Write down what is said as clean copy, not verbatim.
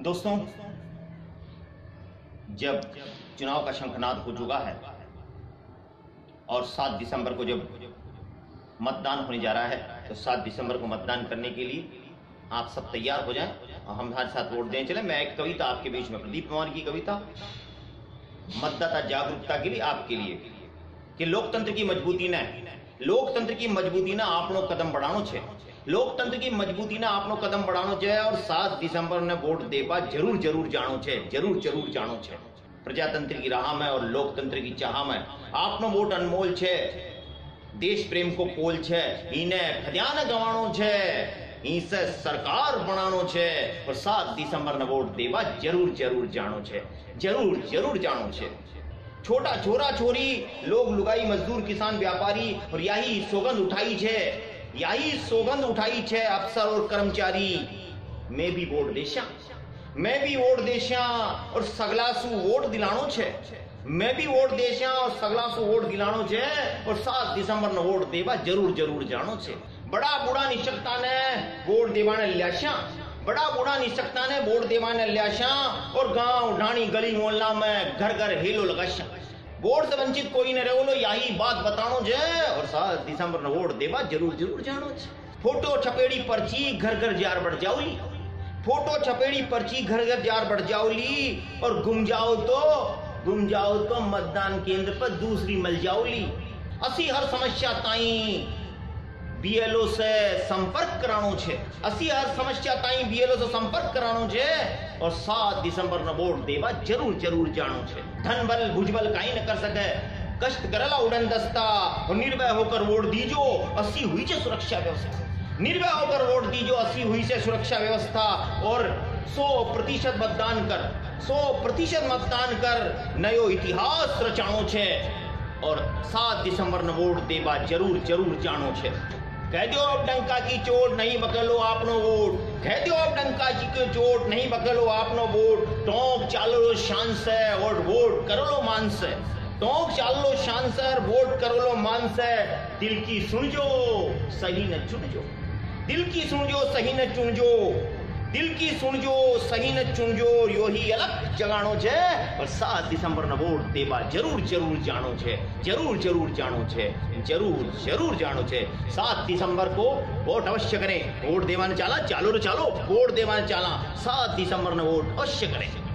दोस्तों, जब चुनाव का शंखनाद हो चुका है और 7 दिसंबर को जब मतदान होने जा रहा है, तो 7 दिसंबर को मतदान करने के लिए आप सब तैयार हो जाएं और हम हमारे साथ वोट दें चले। मैं एक कविता आपके बीच में, प्रदीप कुमार की कविता, मतदाता जागरूकता के लिए, आपके लिए, कि लोकतंत्र की मजबूती ने आपनो कदम बढ़ानो छे, लोकतंत्र की मजबूती ने आपनो कदम बढ़ानो छे और 7 दिसंबर ने वोट देवा जरूर जानो छे, जरूर जानो छे। प्रजातंत्र की राह में और लोकतंत्र की चाह में आपनो वोट अनमोल छे, देश प्रेम को पोल छे, इने खद्यान गवाणो छे, इसे सरकार बनानो छे और 7 दिसंबर ने वोट देवा जरूर जानो छे, जरूर जानो छे। छोटा छोरा छोरी, लोग लुगाई, मजदूर, किसान, व्यापारी और यही सौगंध उठाई छे अफसर और कर्मचारी। मैं भी वोट देशा और सगलासू वोट दिलानो छे, मैं भी वोट देशा और सगलासू वोट दिलानो छे और 7 दिसंबर ने वोट देवा जरूर जानो छे। बड़ा बूढ़ा निशक्ता ने वोट देवाने ल्याशा, बड़ा बूढ़ा निशक्ता ने वोट देवाने ल्याशा और गांव ढाणी गली मोहल्ला में घर हेलो लगाशा। वोट से वंचित कोई न रहो, यही बात बतानो जे और 7 दिसंबर ने वोट देवा जरूर जानो छे। फोटो छपेड़ी पर्ची घर जार बढ़ जाओली, फोटो छपेड़ी पर्ची घर जार बढ़ जाओली और गुम जाओ तो मतदान केंद्र पर दूसरी मिल जाओली। असी हर समस्या ताई बीएलओ से संपर्क करानो छे, और 7 दिसंबर ने वोट देवा जरूर जानो छे। धन बल भुजबल काई न कर सके, कष्ट करला उड़न दस्ता और निर्भय होकर वोट दीजो, असी हुई छे सुरक्षा व्यवस्था, निर्भय होकर वोट दीजो, असी हुई छे सुरक्षा व्यवस्था और 100% मतदान कर नयो इतिहास रचानो छे और 7 दिसंबर ने वोट देवा जरूर जानो छे। कह दो अब डंका की चोट, नहीं बकलो आपनो वोट, कह दो अब डंका की चोट, नहीं बकलो आपनो वोट। टोंक चालो शान से और वोट करो लो मान से, टोंक चालो शान से और वोट करो लो मान से। दिल की सुन जो सही न चुन जो, दिल की सुन जो सही न चुन जो, दिल की सुन जो सही न चुन जो, यो ही अलग जगानो छे और 7 दिसंबर ने वोट देवा जरूर जानो छे, जरूर जानो छे, जरूर जानो छे। 7 दिसंबर को वोट अवश्य करें, वोट देवाने चालो वोट देवाने चाला, 7 दिसंबर ने वोट अवश्य करें।